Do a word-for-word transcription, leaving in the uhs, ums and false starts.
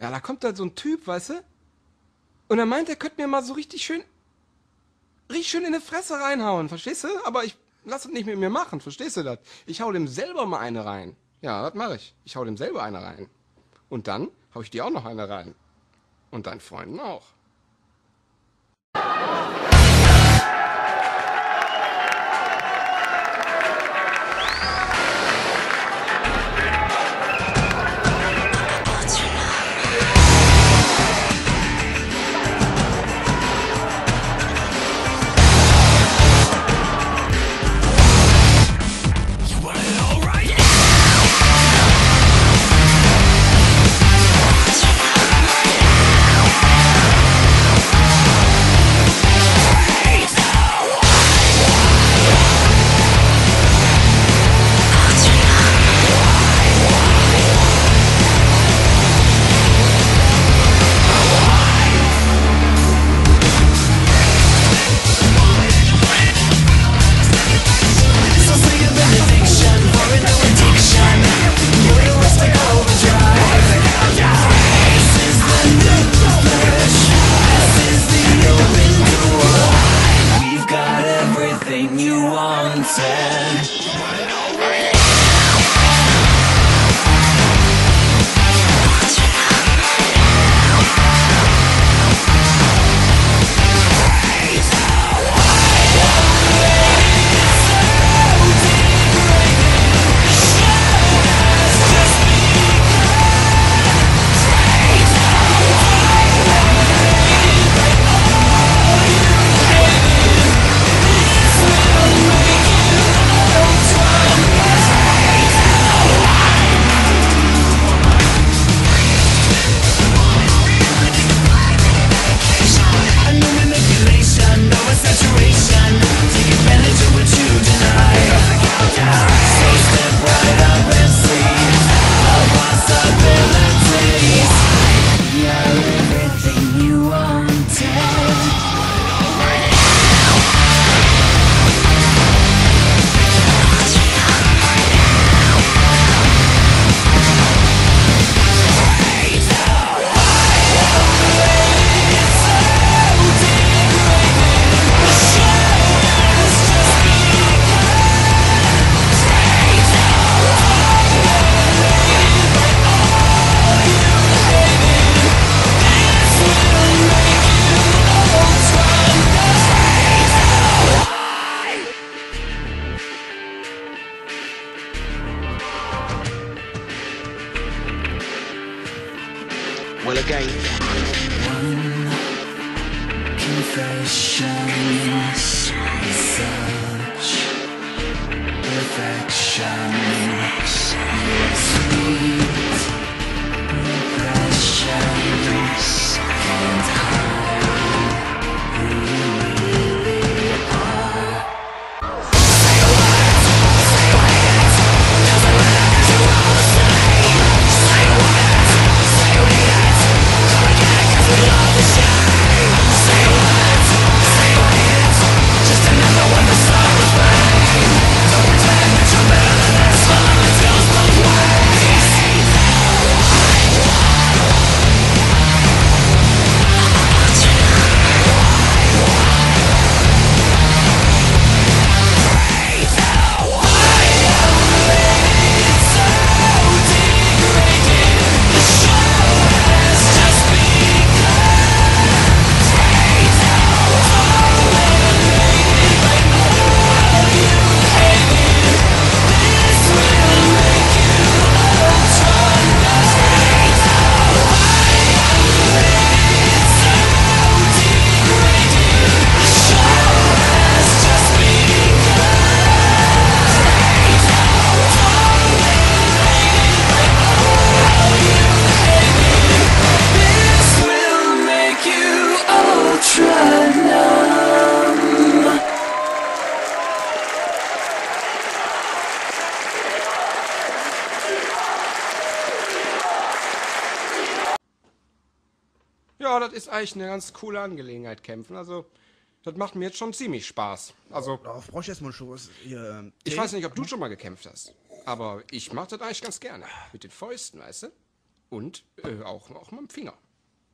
Ja, da kommt dann so ein Typ, weißt du? Und er meint, er könnte mir mal so richtig schön, richtig schön in die Fresse reinhauen, verstehst du? Aber ich lass es nicht mit mir machen, verstehst du das? Ich hau dem selber mal eine rein. Ja, das mache ich. Ich hau dem selber eine rein. Und dann hau ich dir auch noch eine rein. Und deinen Freunden auch. Well, again. One confession, such perfection, sweet impressions, and hide who you really are. Ja, das ist eigentlich eine ganz coole Angelegenheit, kämpfen. Also, das macht mir jetzt schon ziemlich Spaß. Also, Darauf brauche ich erstmal schon was hier. ähm, ich Tee. weiß nicht, ob du schon mal gekämpft hast. Aber ich mach das eigentlich ganz gerne. Mit den Fäusten, weißt du? Und äh, auch, auch mit dem Finger.